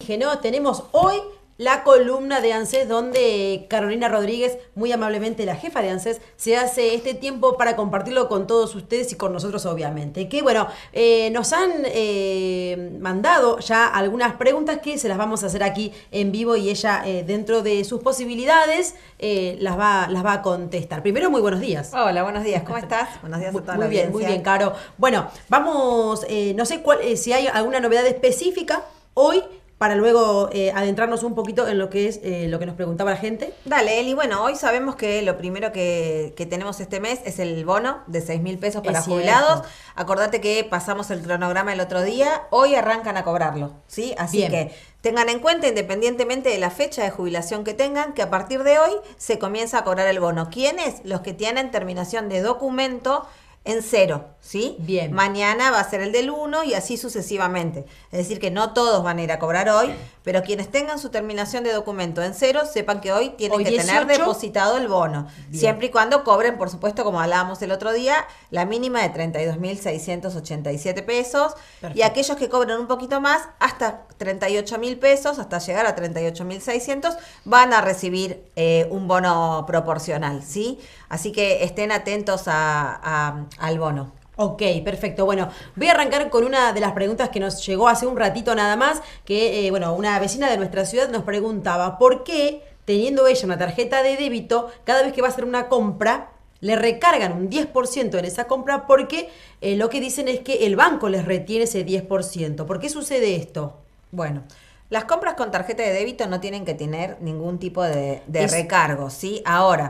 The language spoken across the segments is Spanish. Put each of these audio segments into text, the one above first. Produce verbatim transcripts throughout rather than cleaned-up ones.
dije, ¿no? Tenemos hoy la columna de ANSES donde Carolina Rodríguez, muy amablemente la jefa de ANSES, se hace este tiempo para compartirlo con todos ustedes y con nosotros obviamente. Que bueno, eh, nos han eh, mandado ya algunas preguntas que se las vamos a hacer aquí en vivo y ella eh, dentro de sus posibilidades eh, las, va, las va a contestar. Primero, muy buenos días. Hola, buenos días, ¿cómo estás? Buenos días a toda muy la bien, audiencia. muy bien, Caro. Bueno, vamos, eh, no sé cuál, eh, si hay alguna novedad específica hoy, para luego eh, adentrarnos un poquito en lo que es eh, lo que nos preguntaba la gente. Dale, Eli. Bueno, hoy sabemos que lo primero que, que tenemos este mes es el bono de seis mil pesos para Es jubilados. cierto. Acordate que pasamos el cronograma el otro día. Hoy arrancan a cobrarlo, ¿sí? Así Bien. que tengan en cuenta, independientemente de la fecha de jubilación que tengan, que a partir de hoy se comienza a cobrar el bono. ¿Quiénes? Los que tienen terminación de documento en cero, ¿sí? Bien. Mañana va a ser el del uno y así sucesivamente. Es decir, que no todos van a ir a cobrar hoy, pero quienes tengan su terminación de documento en cero, sepan que hoy tienen Hoy que tener dieciocho. depositado el bono. Bien. Siempre y cuando cobren, por supuesto, como hablábamos el otro día, la mínima de treinta y dos mil seiscientos ochenta y siete pesos. Perfecto. Y aquellos que cobren un poquito más, hasta treinta y ocho mil pesos, hasta llegar a treinta y ocho mil seiscientos, van a recibir eh, un bono proporcional, ¿sí? Así que estén atentos a, a, al bono. Ok, perfecto. Bueno, voy a arrancar con una de las preguntas que nos llegó hace un ratito nada más, que, eh, bueno, una vecina de nuestra ciudad nos preguntaba por qué, teniendo ella una tarjeta de débito, cada vez que va a hacer una compra, le recargan un diez por ciento en esa compra porque eh, lo que dicen es que el banco les retiene ese diez por ciento. ¿Por qué sucede esto? Bueno, las compras con tarjeta de débito no tienen que tener ningún tipo de, de Es- recargo, ¿sí? Ahora,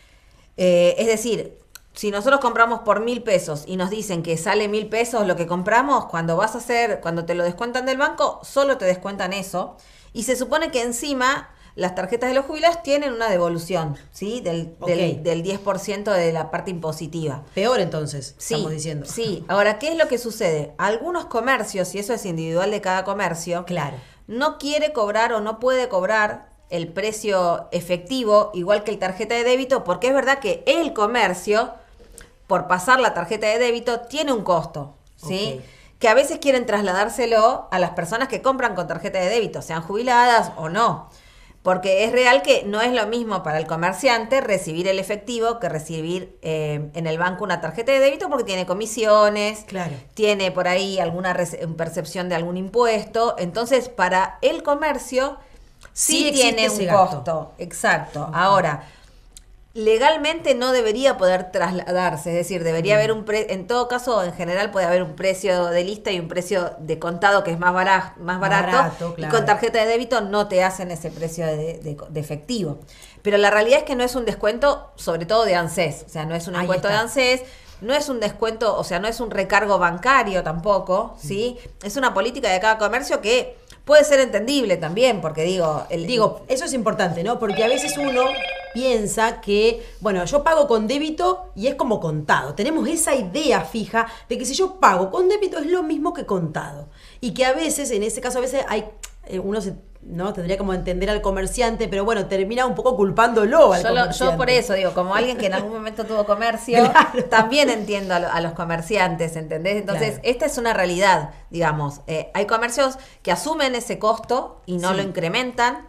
eh, es decir, si nosotros compramos por mil pesos y nos dicen que sale mil pesos lo que compramos, cuando vas a hacer, cuando te lo descuentan del banco, solo te descuentan eso. Y se supone que encima las tarjetas de los jubilados tienen una devolución, ¿sí? Del, del, Ok. del diez por ciento de la parte impositiva. Peor entonces, Sí, estamos diciendo. sí. Ahora, ¿qué es lo que sucede? Algunos comercios, y eso es individual de cada comercio, Claro. no quiere cobrar o no puede cobrar el precio efectivo, igual que el tarjeta de débito, porque es verdad que el comercio, por pasar la tarjeta de débito, tiene un costo, ¿sí? Ok. Que a veces quieren trasladárselo a las personas que compran con tarjeta de débito, sean jubiladas o no. Porque es real que no es lo mismo para el comerciante recibir el efectivo que recibir eh, en el banco una tarjeta de débito, porque tiene comisiones, Claro. tiene por ahí alguna rece- percepción de algún impuesto. Entonces, para el comercio Sí sí, existe tiene un ese gasto. costo. Exacto. Ahora, legalmente no debería poder trasladarse, es decir, debería haber un pre en todo caso, en general puede haber un precio de lista y un precio de contado que es más barato, más barato, Barato, y claro. con tarjeta de débito no te hacen ese precio de, de- de efectivo. Pero la realidad es que no es un descuento, sobre todo de ANSES, o sea, no es un Ahí descuento de está. ANSES, no es un descuento, o sea, no es un recargo bancario tampoco, ¿sí? Es una política de cada comercio que puede ser entendible también, porque digo, el Digo, eso es importante, ¿no? Porque a veces uno piensa que, bueno, yo pago con débito y es como contado. Tenemos esa idea fija de que si yo pago con débito es lo mismo que contado. Y que a veces, en ese caso, a veces hay, eh, uno se, ¿no? Tendría como entender al comerciante, pero bueno, termina un poco culpándolo al Yo, lo- comerciante. yo por eso digo, como alguien que en algún momento tuvo comercio, Claro. también entiendo a, lo- a los comerciantes, ¿entendés? Entonces, Claro. esta es una realidad, digamos. Eh, hay comercios que asumen ese costo y no Sí. lo incrementan.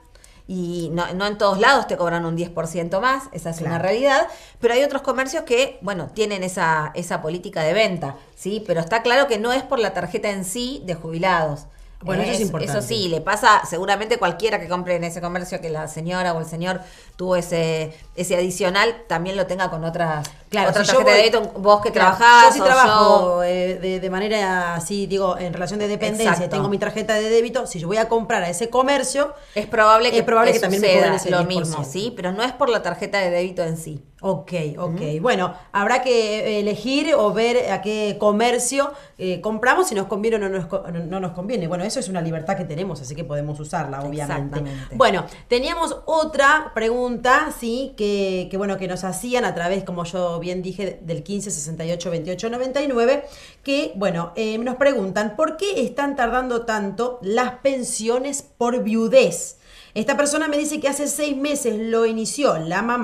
Y no, no en todos lados te cobran un diez por ciento más, esa es Claro. una realidad, pero hay otros comercios que, bueno, tienen esa, esa política de venta, ¿sí? Pero está claro que no es por la tarjeta en sí de jubilados. Bueno, eso es importante. Eso sí, le pasa seguramente cualquiera que compre en ese comercio que la señora o el señor tuvo ese ese adicional, también lo tenga con otra, Claro, otra si yo tarjeta de voy- débito, vos que claro, trabajás. Yo sí o trabajo yo- eh, de, de manera así, digo, en relación de dependencia, Exacto. tengo mi tarjeta de débito, si yo voy a comprar a ese comercio, es probable que, es probable que que también me suceda cobren ese lo diez por mismo, ciento. ¿sí? Pero no es por la tarjeta de débito en sí. ok, ok. Bueno, habrá que elegir o ver a qué comercio eh, compramos, si nos conviene o no nos, co- no, no nos conviene. Bueno, eso es una libertad que tenemos, así que podemos usarla, obviamente. Exactamente. Bueno, teníamos otra pregunta, sí, que, que bueno, que nos hacían a través, como yo bien dije, del quince sesenta y ocho veintiocho noventa y nueve, que, bueno, eh, nos preguntan, ¿por qué están tardando tanto las pensiones por viudez? Esta persona me dice que hace seis meses lo inició la mamá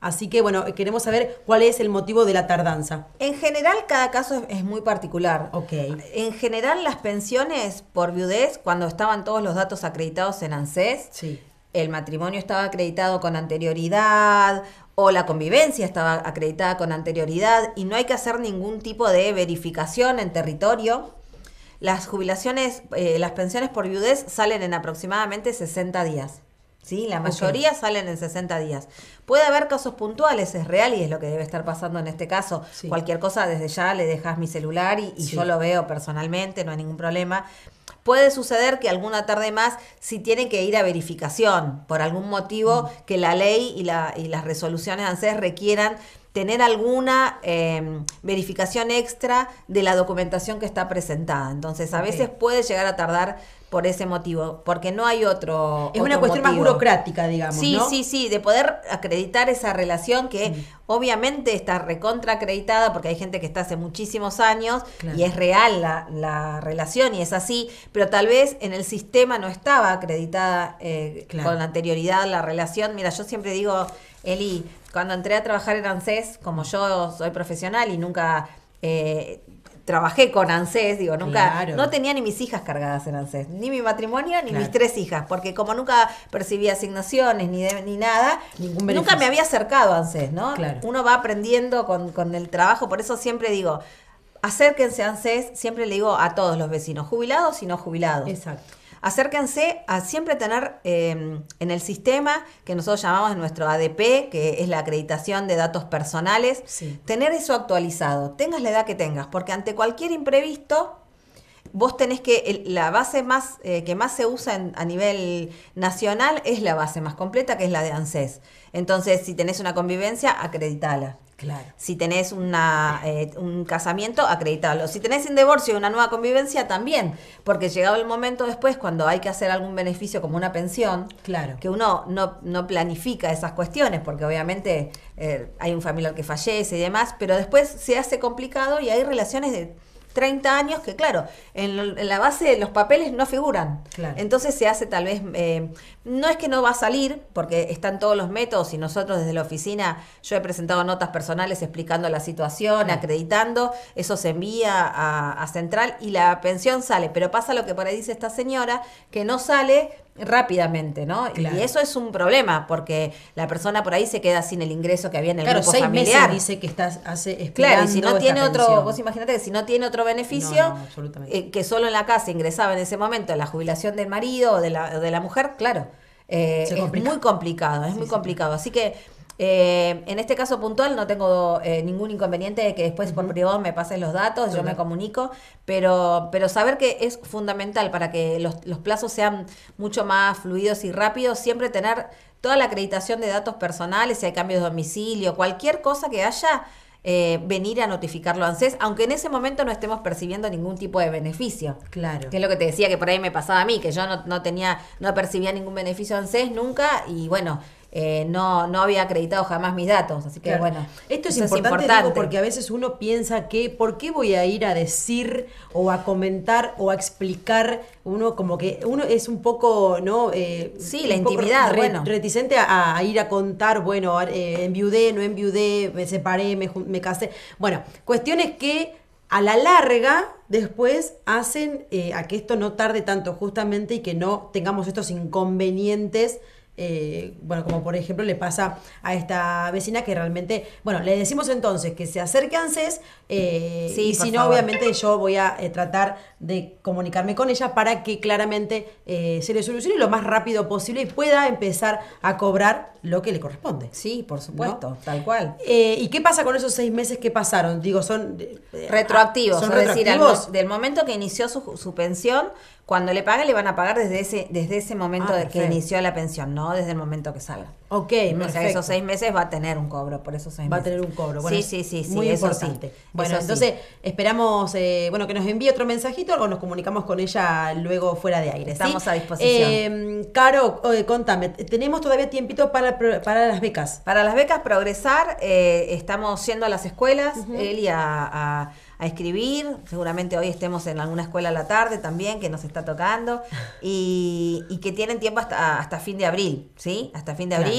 Así que, bueno, queremos saber cuál es el motivo de la tardanza. En general, cada caso es, es muy particular. Ok. En general, las pensiones por viudez, cuando estaban todos los datos acreditados en ANSES, Sí. el matrimonio estaba acreditado con anterioridad o la convivencia estaba acreditada con anterioridad y no hay que hacer ningún tipo de verificación en territorio. Las jubilaciones, eh, las pensiones por viudez salen en aproximadamente sesenta días. ¿Sí? La mayoría okay. salen en sesenta días. Puede haber casos puntuales, es real y es lo que debe estar pasando en este caso. Sí. Cualquier cosa, desde ya le dejas mi celular y, y sí. yo lo veo personalmente, no hay ningún problema. Puede suceder que alguna tarde más, si tienen que ir a verificación, por algún motivo mm. que la ley y, la, y las resoluciones ANSES requieran tener alguna eh, verificación extra de la documentación que está presentada. Entonces, a okay. veces puede llegar a tardar por ese motivo, porque no hay otro Es otro una cuestión motivo. más burocrática, digamos, Sí, ¿no? sí, sí, de poder acreditar esa relación que mm. obviamente está recontra acreditada, porque hay gente que está hace muchísimos años claro. y es real la, la relación y es así, pero tal vez en el sistema no estaba acreditada eh, claro. con anterioridad la relación. Mira, yo siempre digo, Eli, cuando entré a trabajar en ANSES, como yo soy profesional y nunca eh, trabajé con ANSES, digo, nunca, claro. no tenía ni mis hijas cargadas en ANSES, ni mi matrimonio, ni claro. mis tres hijas, porque como nunca percibía asignaciones ni de, ni nada, Ningún nunca me había acercado a ANSES, ¿no? Claro. Uno va aprendiendo con, con el trabajo, por eso siempre digo, acérquense a ANSES, siempre le digo a todos los vecinos, jubilados y no jubilados. Exacto. Acérquense a siempre tener eh, en el sistema que nosotros llamamos nuestro A D P, que es la acreditación de datos personales, sí. tener eso actualizado, tengas la edad que tengas, porque ante cualquier imprevisto, vos tenés que, el, la base más eh, que más se usa en, a nivel nacional es la base más completa, que es la de ANSES. Entonces, si tenés una convivencia, acreditala. Claro. Si tenés una, eh, un casamiento, acreditalo. Si tenés un divorcio y una nueva convivencia, también. Porque llegado el momento después, cuando hay que hacer algún beneficio como una pensión, claro. que uno no, no planifica esas cuestiones, porque obviamente eh, hay un familiar que fallece y demás, pero después se hace complicado y hay relaciones de treinta años que, claro, en, en la base de los papeles no figuran. Claro. Entonces se hace tal vez, eh, no es que no va a salir, porque están todos los métodos y nosotros desde la oficina, yo he presentado notas personales explicando la situación, claro. acreditando, eso se envía a, a Central y la pensión sale, pero pasa lo que por ahí dice esta señora, que no sale rápidamente, ¿no? Claro. Y eso es un problema, porque la persona por ahí se queda sin el ingreso que había en el claro, grupo seis familiar. Meses dice que estás hace esperando. Claro, y si no tiene otro, pensión. vos imagínate que si no tiene otro beneficio, no, no, absolutamente. Eh, que solo en la casa ingresaba en ese momento la jubilación del marido o de la, o de la mujer, claro, eh, es muy complicado, es sí, muy sí, complicado. Sí. Así que eh, en este caso puntual no tengo eh, ningún inconveniente de que después uh-huh. por privado me pasen los datos, uh-huh. yo me comunico, pero, pero saber que es fundamental para que los, los plazos sean mucho más fluidos y rápidos, siempre tener toda la acreditación de datos personales, si hay cambios de domicilio, cualquier cosa que haya, eh, venir a notificarlo a ANSES, aunque en ese momento no estemos percibiendo ningún tipo de beneficio. Claro. Que es lo que te decía que por ahí me pasaba a mí, que yo no, no tenía, no percibía ningún beneficio a ANSES nunca y bueno, Eh, no, no había acreditado jamás mis datos, así que claro. bueno. Esto es importante, es importante. Digo, porque a veces uno piensa que ¿por qué voy a ir a decir o a comentar o a explicar? Uno como que uno es un poco, ¿no? Eh, sí, la intimidad, re, bueno. reticente a, a ir a contar, bueno, eh, enviudé, no enviudé, me separé, me, me casé. Bueno, cuestiones que a la larga después hacen eh, a que esto no tarde tanto justamente y que no tengamos estos inconvenientes. Eh, bueno, como por ejemplo le pasa a esta vecina que realmente, bueno, le decimos entonces que se acerque a ANSES eh, sí, y si no, favor. obviamente yo voy a eh, tratar de comunicarme con ella para que claramente eh, se le solucione lo más rápido posible y pueda empezar a cobrar lo que le corresponde. Sí, por supuesto, ¿no? tal cual. Eh, ¿Y qué pasa con esos seis meses que pasaron? Digo, son eh, retroactivos, ¿son es retroactivos? decir, al, del momento que inició su, su pensión, cuando le paguen le van a pagar desde ese desde ese momento ah, de que inició la pensión, no desde el momento que salga. Ok, o sea, esos seis meses va a tener un cobro por esos seis va meses. Va a tener un cobro. Bueno, sí, sí, sí, sí. Muy eso importante. Sí, bueno, eso entonces sí. esperamos eh, bueno, que nos envíe otro mensajito o nos comunicamos con ella luego fuera de aire. Estamos ¿sí? a disposición. Eh, Caro, eh, contame, ¿tenemos todavía tiempito para, para las becas? Para las becas Progresar, eh, estamos yendo a las escuelas, uh-huh. él y a, a a escribir, seguramente hoy estemos en alguna escuela a la tarde también, que nos está tocando, y, y que tienen tiempo hasta, hasta fin de abril, ¿sí? Hasta fin de claro. abril,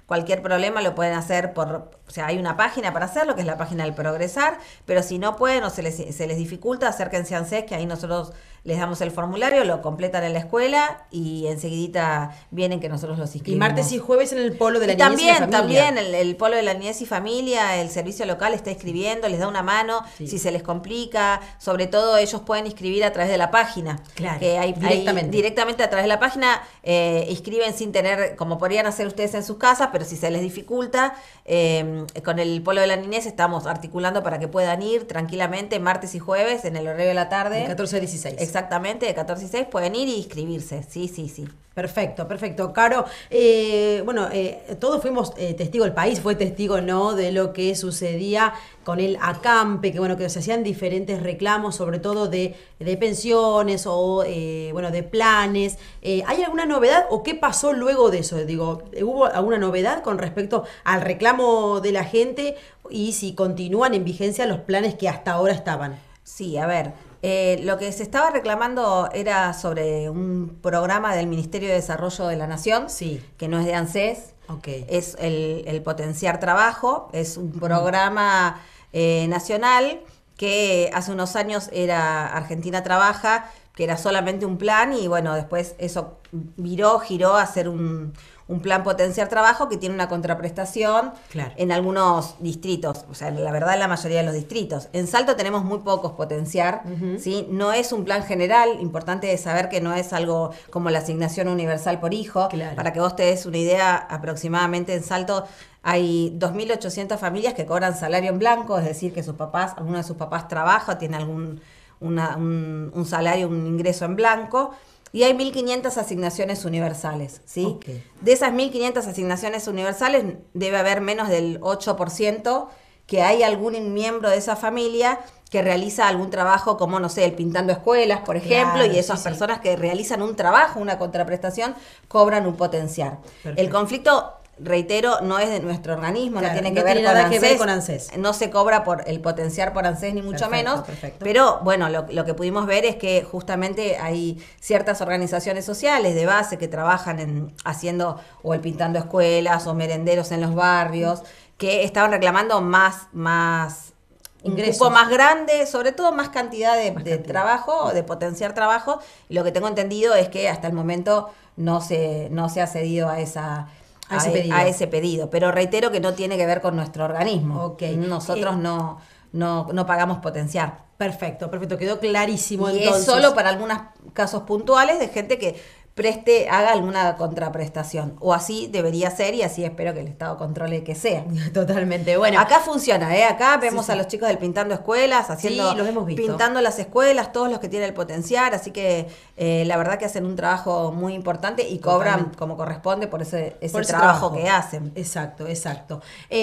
Cualquier problema lo pueden hacer por, o sea, hay una página para hacerlo, que es la página del Progresar, pero si no pueden o se les, se les dificulta, acérquense a ANSES, que ahí nosotros les damos el formulario, lo completan en la escuela y enseguidita vienen que nosotros los Y inscribimos. martes y jueves en el polo de la Y niñez también, y la familia. también el, el polo de la niñez y familia, el servicio local está escribiendo, les da una mano, Sí. si se les complica, sobre todo ellos pueden inscribir a través de la página. Claro, que hay, directamente. hay- directamente a través de la página eh, inscriben sin tener, como podrían hacer ustedes en sus casas, pero si se les dificulta, eh, con el polo de la niñez estamos articulando para que puedan ir tranquilamente martes y jueves en el horario de la tarde. De catorce a dieciséis. Exactamente, de catorce a dieciséis pueden ir y inscribirse, sí, sí, sí. Perfecto, perfecto. Caro, eh, bueno, eh, todos fuimos eh, testigo, el país fue testigo, ¿no?, de lo que sucedía con el acampe, que bueno, que se hacían diferentes reclamos, sobre todo de, de pensiones o, eh, bueno, de planes. Eh, ¿Hay alguna novedad o qué pasó luego de eso? Digo, ¿hubo alguna novedad con respecto al reclamo de la gente y si continúan en vigencia los planes que hasta ahora estaban? Sí, a ver, eh, lo que se estaba reclamando era sobre un programa del Ministerio de Desarrollo de la Nación, Sí. que no es de ANSES, Ok. es el, el Potenciar Trabajo, es un programa eh, nacional que hace unos años era Argentina Trabaja, que era solamente un plan y bueno, después eso viró, giró a ser un, un plan Potenciar Trabajo que tiene una contraprestación Claro. en algunos distritos, o sea, la verdad en la mayoría de los distritos. En Salto tenemos muy pocos Potenciar, Ujú. ¿sí? No es un plan general, importante es saber que no es algo como la asignación universal por hijo. Claro. Para que vos te des una idea, aproximadamente en Salto hay dos mil ochocientas familias que cobran salario en blanco, es decir, que sus papás, alguno de sus papás trabaja, tiene algún una- un, un salario, un ingreso en blanco, y hay mil quinientas asignaciones universales, ¿sí? Ok. De esas mil quinientas asignaciones universales debe haber menos del ocho por ciento que hay algún miembro de esa familia que realiza algún trabajo como, no sé, el pintando escuelas, por ejemplo, Claro, y esas sí, sí. personas que realizan un trabajo, una contraprestación, cobran un potenciar. Perfecto. El conflicto, reitero, no es de nuestro organismo, Claro, no tiene no que ver, tiene con, nada que ver ANSES, con ANSES. no se cobra por el potenciar por ANSES ni mucho Perfecto, menos, perfecto. pero bueno, lo, lo que pudimos ver es que justamente hay ciertas organizaciones sociales de base que trabajan en haciendo o el pintando escuelas o merenderos en los barrios, que estaban reclamando más, más un Ingresos. cupo más grande, sobre todo más cantidad de, Más de cantidad. trabajo, de potenciar trabajo, y lo que tengo entendido es que hasta el momento no se, no se ha cedido a esa A ese e- pedido. a ese pedido. Pero reitero que no tiene que ver con nuestro organismo. Ok. Nosotros Eh, no, no, no pagamos potenciar. Perfecto, perfecto. Quedó clarísimo Y entonces. es solo para algunos casos puntuales de gente que preste, haga alguna contraprestación. O así debería ser y así espero que el Estado controle que sea. Totalmente. Bueno, Acá funciona, ¿eh? Acá vemos sí. a los chicos del Pintando Escuelas, haciendo, Sí, los hemos visto. pintando las escuelas, todos los que tienen el potencial, así que eh, la verdad que hacen un trabajo muy importante y cobran Totalmente. como corresponde por ese, ese, por ese trabajo, que hacen. Exacto, exacto.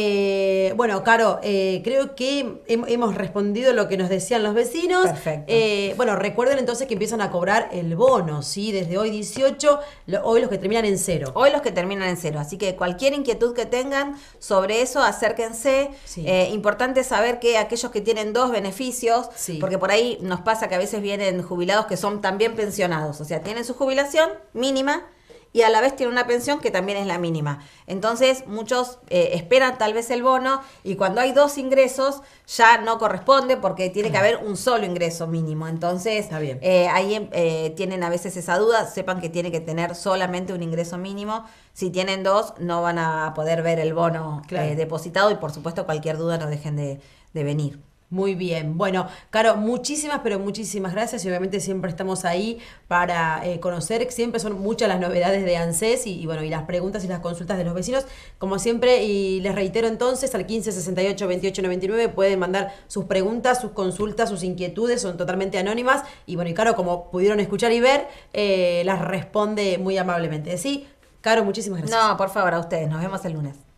Eh, bueno, Caro, eh, creo que hem- hemos respondido lo que nos decían los vecinos. Perfecto. Eh, bueno, recuerden entonces que empiezan a cobrar el bono, ¿sí? Desde hoy dieciocho, lo- hoy los que terminan en cero. Hoy los que terminan en cero, así que cualquier inquietud que tengan sobre eso, acérquense. Sí. Eh, importante saber que aquellos que tienen dos beneficios, Sí. porque por ahí nos pasa que a veces vienen jubilados que son también pensionados, o sea, tienen su jubilación mínima y a la vez tienen una pensión que también es la mínima. Entonces, muchos eh, esperan tal vez el bono y cuando hay dos ingresos ya no corresponde porque tiene que haber un solo ingreso mínimo. Entonces, Está bien. eh, ahí eh, tienen a veces esa duda, sepan que tiene que tener solamente un ingreso mínimo. Si tienen dos, no van a poder ver el bono Claro. eh, depositado y por supuesto cualquier duda no dejen de, de venir. Muy bien. Bueno, Caro, muchísimas, pero muchísimas gracias y obviamente siempre estamos ahí para eh, conocer. Siempre son muchas las novedades de ANSES y, y bueno, y las preguntas y las consultas de los vecinos. Como siempre, y les reitero entonces, al quince sesenta y ocho veintiocho noventa y nueve pueden mandar sus preguntas, sus consultas, sus inquietudes, son totalmente anónimas. Y bueno, y Caro, como pudieron escuchar y ver, eh, las responde muy amablemente. ¿Sí? Caro, muchísimas gracias. No, por favor, a ustedes. Nos vemos el lunes.